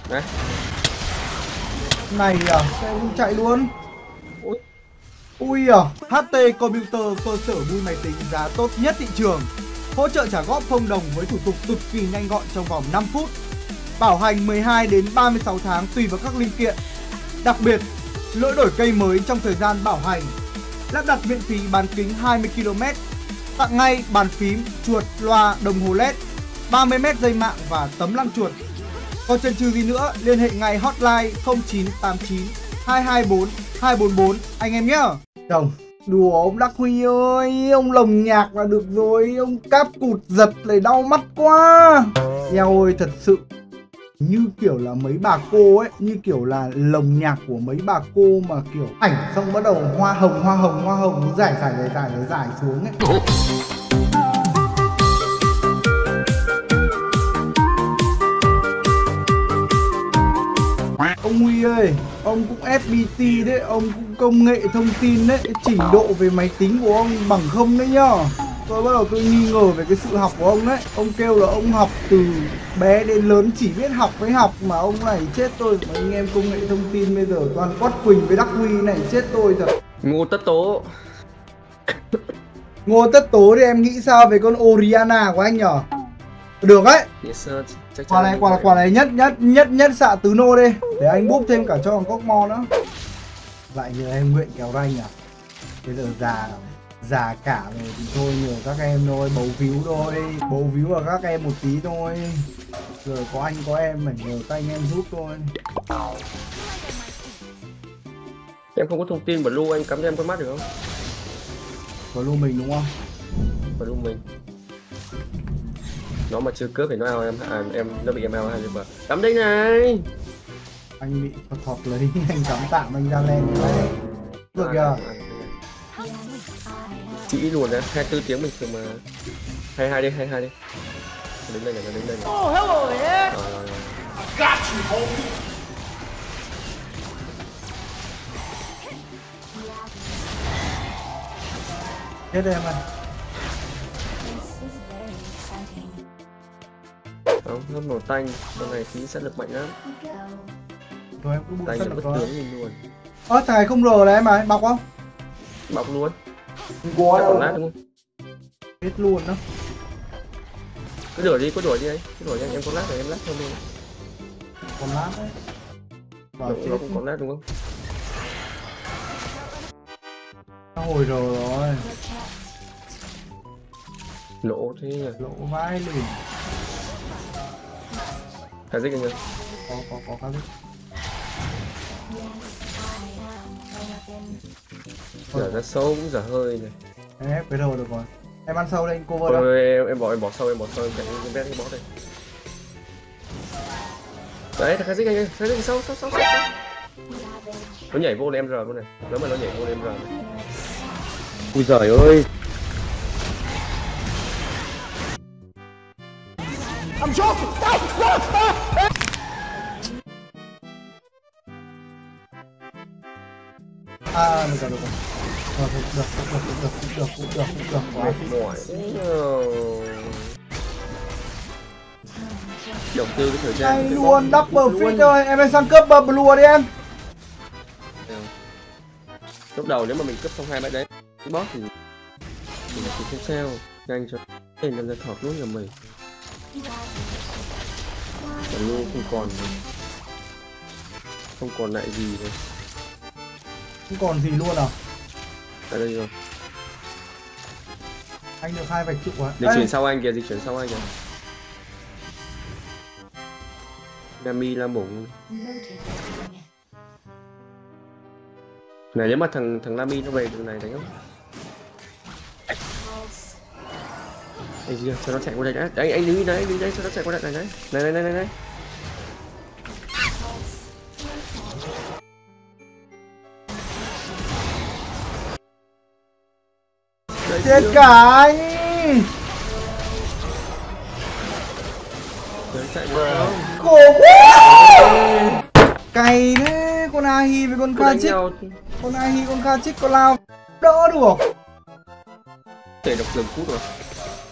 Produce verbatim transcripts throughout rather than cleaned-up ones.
Đấy. Này à, xe cũng chạy luôn. Ui. Ui à, hát tê Computer, cơ sở mua máy tính giá tốt nhất thị trường. Hỗ trợ trả góp không đồng với thủ tục cực kỳ nhanh gọn trong vòng năm phút. Bảo hành mười hai đến ba mươi sáu tháng tùy vào các linh kiện. Đặc biệt, lỗi đổi cây mới trong thời gian bảo hành. Lắp đặt miễn phí bán kính hai mươi ki lô mét. Tặng ngay bàn phím, chuột, loa, đồng hồ led, ba mươi mét dây mạng và tấm lăn chuột. Còn chần chừ gì nữa, liên hệ ngay hotline không chín tám chín hai hai bốn hai bốn bốn anh em nhé. Chồng, đùa ông Đắc Huy ơi, ông lồng nhạc là được rồi, ông cáp cụt giật lại đau mắt quá. Eo ơi, thật sự như kiểu là mấy bà cô ấy, như kiểu là lồng nhạc của mấy bà cô mà kiểu ảnh xong bắt đầu hoa hồng hoa hồng hoa hồng giải giải giải giải giải, giải xuống ấy. Ông Huy ơi, ông cũng ép pê tê đấy, ông cũng công nghệ thông tin đấy, trình độ về máy tính của ông bằng không đấy nhá. Tôi bắt đầu tôi nghi ngờ về cái sự học của ông đấy. Ông kêu là ông học từ bé đến lớn chỉ biết học với học, mà ông này chết tôi. Mà anh em công nghệ thông tin bây giờ toàn Quát Quỳnh với Đắc Huy này, chết tôi thật. Ngô Tất Tố. Ngô Tất Tố thì em nghĩ sao về con Oriana của anh nhở? Được đấy. Yes, chắc Quả này, quả, quả này nhất nhất nhất nhất xạ tứ nô đi. Để anh búp thêm cả cho con cóc mo nữa. Vậy nhờ em nguyện kéo ranh à? Bây giờ già già cả rồi thì thôi, nhờ các em thôi, bấu víu thôi, bấu víu vào các em một tí thôi. Rồi có anh có em phải nhờ các anh em giúp thôi. Em không có thông tin blue, anh cắm cho em con mắt được không? Blue mình đúng không? Blue mình. Nó mà chưa cướp thì nó ao em, à, em nó bị em ao hai rồi. Cắm đây này. Anh bị thọt thọt lấy, anh cắm tạm anh ra lên đấy. Được kìa. Chỉ luôn đấy, hai mươi tư tiếng mình thường mà. hai mươi hai đi, hai mươi hai đi. Đứng đây này, nó đứng đây này. Oh, hello there. Rồi, rồi, rồi. Got you, homie. Chết em ơi. Không, nó màu tanh, con này tí sát lực mạnh lắm. Rồi em cứ bụng Tanh sắt là được bất rồi. tướng nhìn luôn. Ơ thằng này không rờ này em à, bọc không? Bọc luôn. Có Chắc còn lát đúng không? hết luôn đó. Cứ đuổi đi, cứ đuổi đi ấy. Cứ đuổi đi anh, em có lát rồi em lát thôi đi. Còn lát đấy. Nó, Vào nó cũng có lát đúng không? Nó hồi rồi rồi. Lỗ thế nhỉ? Lỗ vai lửng. Khá dích anh ơi. Có có có khá dích. Giờ ra sâu cũng dở hơi này. Em ép cái đầu được rồi. Em ăn sâu đây anh cover đâu. Ôi, em, em bỏ em bỏ sâu em bỏ sâu em chạy em vét cái bó đây. Đấy, khá dích anh ơi, khá dích sâu sâu sâu sâu. Nó nhảy vô là em rờ luôn này. Nếu mà nó nhảy vô là em rờ này. Ui giời ơi. I'm joking. Stop, stop, stop. À được rồi được rồi. Rồi được được được được được được được được được quá. Mệt mỏi. Đầu tư cái thời gian. Anh luôn double fit thôi, em lên sang cướp blue đi em. Lúc đầu nếu mà mình cướp xong hai bãi đấy cái boss thì thì là không sao, nhanh cho nên làm ra thọt luôn là mình. Còn luôn không còn không còn lại gì rồi. Không còn gì luôn à? Ở đây rồi. Anh được hai vạch trụ à? Di chuyển sau anh kìa, di chuyển sau anh kìa. Nami la mủng. Này nếu mà thằng thằng Nami nó về đường này đánh không? Đây kìa, cho nó chạy qua đây đã. Đấy anh đứng đi đấy, anh đứng đây cho nó chạy qua đây này đấy. Này này này này này. Chết cả anh. Đấy, chạy được không? Khổ quá. Cày thế, con Ahi với con Kha Chích. Con Ahi con Kha Chích con lao đỡ được. Để độc dừng cút rồi.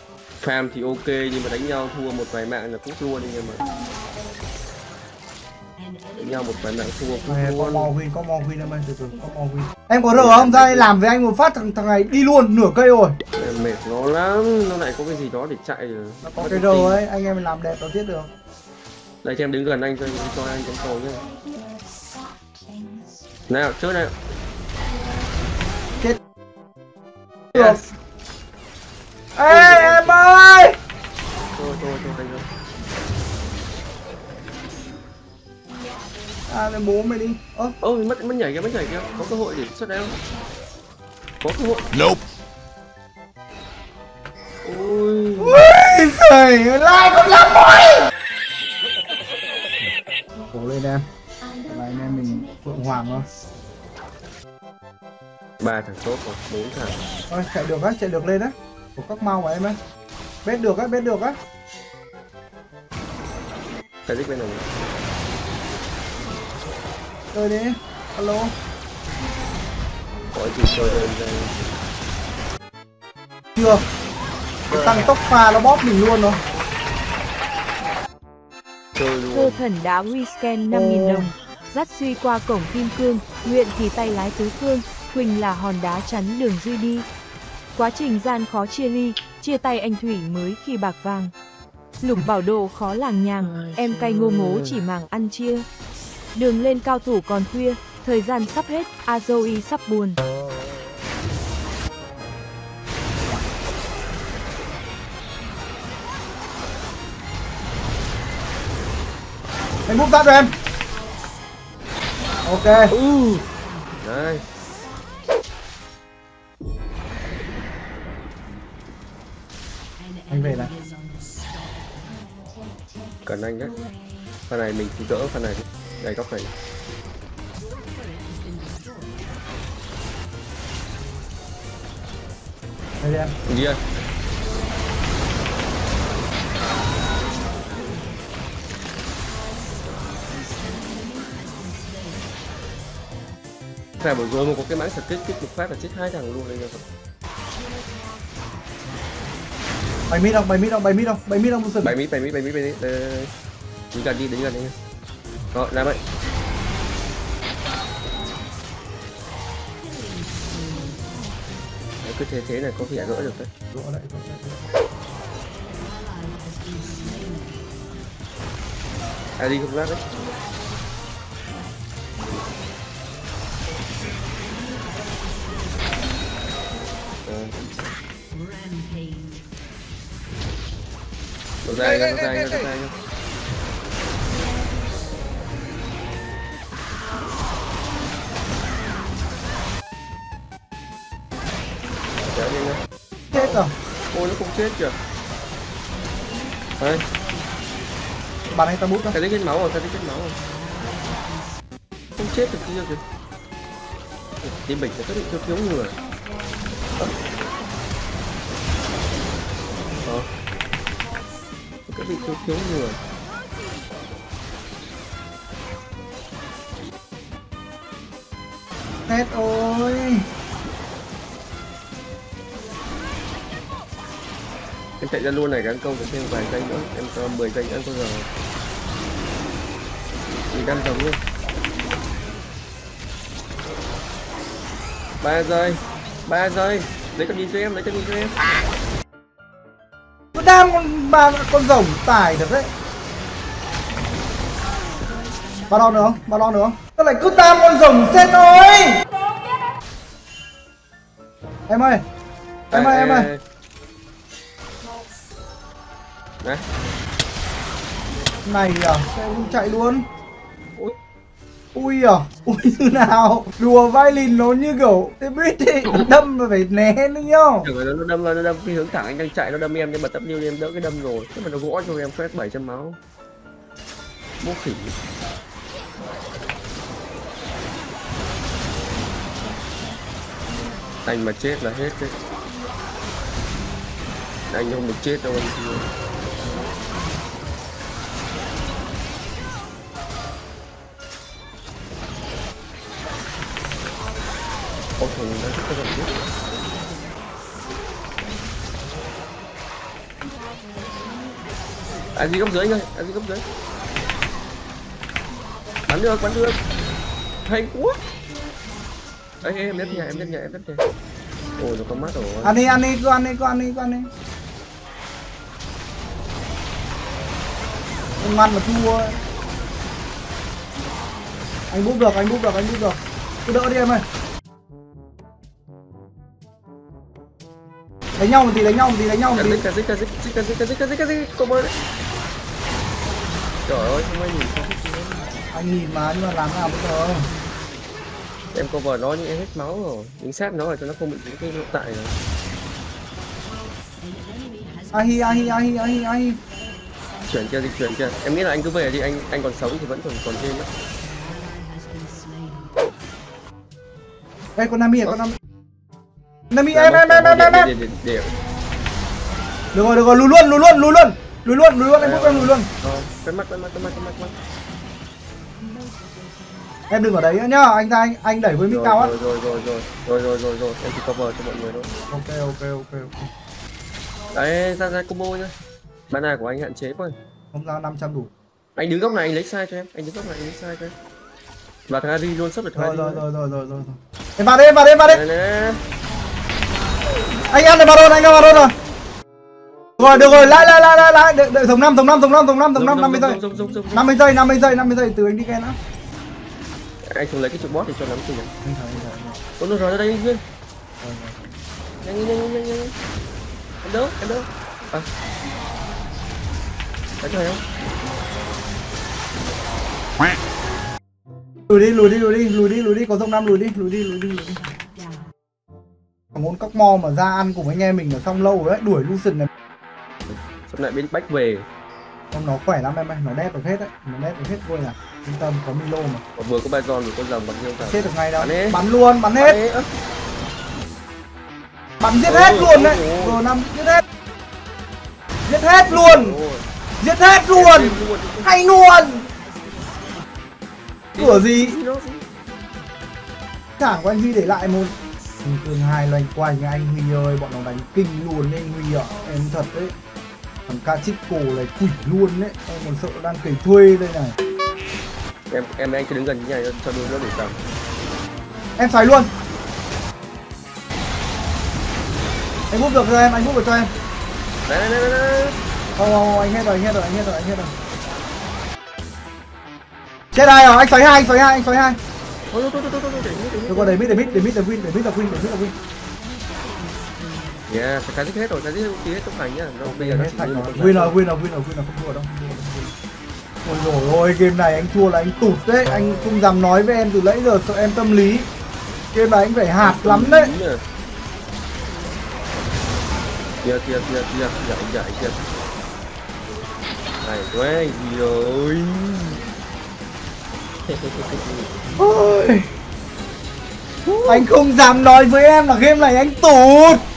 Farm thì ok nhưng mà đánh nhau thua một vài mạng là cút luôn đi, nhưng mà Đánh nhau một vài mạng thua Này, có luôn. mò Win, có mò Win em ơi, từ từ, có mò Win. Em có rờ không? Ra đây làm với anh một phát, thằng thằng này đi luôn nửa cây rồi. Em mệt nó lắm, nó lại có cái gì đó để chạy rồi. Nó có cái rờ ấy, anh em mình làm đẹp nó thiết được. Đây cho em đứng gần anh cho cho anh chống cầu nhé. Nào, chơi nào. Chết. Được. Ê em ơi. Thôi thôi thôi anh ơi. À mày bố mày đi. Ơ, Ôi mất mất nhảy kia, mất nhảy kia, có cơ hội để xuất đeo. Có cơ hội. Nope. Ôi. ui giời, lại không làm mồi. Cố lên em. Này anh em mình Phượng Hoàng thôi. Ba thằng tốt rồi, bốn thằng. Thôi chạy được á, chạy được lên á. Của các mau mà em ơi. Bết được á, bết được á. Cái đích bên này. Chơi đi. Alo. Có gì chơi đây đây. Chưa. Cái tăng tốc pha nó bóp mình luôn rồi. Chơi Cơ luôn. thần đá Wisken năm nghìn đồng. Dắt Suy qua cổng Kim Cương, Nguyện thì tay lái tứ phương, Quỳnh là hòn đá chắn đường Duy đi. Quá trình gian khó chia ly, chia tay anh Thủy mới khi bạc vàng. Lục bảo đồ khó làng nhàng, em cay ngô ngố chỉ màng ăn chia. Đường lên cao thủ còn khuya, thời gian sắp hết, Azoe sắp buồn. Anh bút phát cho em. Ok. Ừ. Đây. Anh về này. Cần anh đấy. Phần này mình chỉ đỡ phần này. Đây góc này. Đây đi em. Đi ơi. Phải vừa rồi mà có cái máng sật kích kích một phát là chết hai thằng luôn đây rồi. Bảy mít không, bảy mít không, bảy mít không, bảy mít không một sừng. Bảy mít, bảy mít, bảy mít, bảy mít. Đi gần đi, đến gần đi. Rồi, làm vậy. Đấy, cứ thế thế này có vẻ gỡ được đấy. Gỡ lại, gỡ lại, gỡ lại. À đi không rác đấy. Nó ra nha, nó ra nha, nó ra nha. Kéo nhanh nha. Chết rồi. Ôi nó không chết kìa. Đây, Bắn anh ta bút đó. cái đấy hết máu rồi, cái đấy hết máu rồi. Không chết được kia kìa. Team mình sẽ có bị thiếu thiếu người. Ờ. Ờ. Có bị thiếu thiếu người. Hết ôi. Em chạy ra luôn này, gắn công thêm vài giây nữa, em cho mười giây nữa có giờ. mười lăm đồng luôn. ba giây. ba giây. Lấy con nhìn cho em, lấy con nhìn cho em. Nó đam con ba con rồng tải được đấy. Ba đo nữa không? Ba đo nữa không? Nó lại cứ tam con rồng xét thôi. Em ơi. Em ơi, em ơi. Này. Này à, xe cũng chạy luôn. Ui. Ui à, ui như nào. Đùa vai lìn nó như kiểu thế biết thì đâm mà phải né nữa nhá. Tưởng là nó đâm nó đâm cái hướng thẳng anh đang chạy nó đâm em nhưng mà tập lưu em đỡ cái đâm rồi. Thế mà nó gõ cho em phép bảy trăm máu. Bố khỉ. Anh mà chết là hết đấy. Anh không được chết đâu anh chưa. Ô thùng nó rất là biết. À gì góc dưới anh ơi, à gì góc dưới. Bắn được, bắn được. Hay quá. Ê, em đếp nhà, em đếp nhà, em đếp nhà. Ôi, nó có mắt rồi. Ăn đi, ăn đi, cứ ăn đi, cứ ăn đi, cứ ăn đi. Không ăn mà thua. Anh búp được, anh búp được, anh búp được. Cứ đỡ đi em ơi. Đánh nhau một tí, đánh nhau một tí, đánh nhau một tí. Cái gì, cái gì, cái gì, cái gì, cái gì, cái gì, có bơi đấy. Trời ơi, không ai nhìn sao. Anh nhìn mà, nhưng mà làm nào bây giờ? Em cover nó nhưng em hết máu rồi. Dính sát nó rồi cho nó không bị những cái nội tại rồi. Ahi, ahi, ahi, ahi, ahi. Chuyển chưa, di chuyển chưa. Em nghĩ là anh cứ về đi, anh anh còn sống thì vẫn còn còn trên đó. Ê, con Nami à, con Nami. Nami, em, em, em, em, em, em. Được rồi, được rồi, lùi luôn, lùi luôn, lùi luôn. Lùi luôn, lùi luôn, anh búp em lùi luôn. Cái mắt, cái mắt, cái mắt, cái mắt, cái mắt. Em đừng ở đấy nữa nhá, anh ra anh anh đẩy với mic cao á. Rồi rồi rồi rồi rồi rồi rồi rồi em chỉ cover cho mọi người thôi. Ok ok ok ok. Đấy, ra ra combo nhá. Mana của anh hạn chế quá. Không ra năm trăm đủ. Anh đứng góc này anh lấy sai cho em, anh đứng góc này anh lấy sai cho em. Và thằng Ari luôn sắp được Rồi hai rồi đi. rồi rồi rồi rồi. Em vào đi, em vào đi, em vào đi. Này, này. Anh ăn được vào rồi, anh ăn vào rồi rồi. Rồi được rồi, lại lại lại lại lại, đợi đợi tổng năm, tổng năm, tổng năm, tổng năm, tổng năm, năm mươi giây. năm mươi giây, năm mươi giây, năm mươi giây từ anh đi Ken á. Anh xuống lấy cái trụ boss thì cho nắm tiền. Anh thấy anh thấy. Ôi nó rồi ra đây anh Nguyên. Nhanh nhanh nhanh nhanh nhanh. Em đỡ, em đỡ. À. Đánh cho không? Lùi đi, lùi đi, lùi đi, lùi đi, lùi đi, có dòng năm lùi đi, lùi đi, lùi đi, lùi đi. Muốn cóc mo mà ra ăn cùng anh em mình ở xong lâu rồi đấy, đuổi Lucian này. Xong lại bên bách về. Không, nó khỏe lắm em ơi, nó đép được hết đấy, nó đép được hết thôi à. Yên tâm, có Milo mà. Và vừa có Byron vừa có rồng bắn siêu cả. Chết được ngay đâu. Bắn, đi. Bắn luôn, bắn hết. Bắn, Bắn giết ôi, hết ôi, luôn đấy. ôi, ôi. Rồi năm giết hết. Giết hết luôn. Ôi. Giết hết luôn. Hay luôn. Của gì? Thẳng của anh Huy để lại một cường hai loanh quanh anh Huy ơi, bọn nó đánh kinh luôn đấy anh Huy ạ. Em thật đấy. Thằng Kachiko này quỷ luôn đấy. Em còn sợ đang cày thuê đây này. Em em anh cứ đứng gần như này cho đuôi nó đủ tầm. Em xoáy luôn. Anh bút được cho em, anh bút được cho em. Đấy đấy đấy đấy. Không, không, anh hết rồi, anh hết rồi, anh hết rồi, anh hết rồi. Chết ai rồi, anh xoáy hai, anh xoáy hai, anh xoáy hai. Thôi thôi thôi thôi thôi để mít Được rồi, để mít, để mít, để mít là win, để mít là win, để mít là win. Yeah, cái giết hết rồi, cái giết tí hết trong thành nhá. Nó bây giờ nó Hết chỉ thành như rồi. một Win rồi, win rồi, win rồi, win rồi, không thua đâu. Ôi dồi ôi, game này anh thua là anh tụt đấy, anh không dám nói với em từ nãy giờ sợ em tâm lý. Game này anh phải hạt lắm đấy. Kìa kìa kìa kìa, dạ dạ kìa. Này quá gì rồi. Ôi. Anh không dám nói với em là game này anh tụt.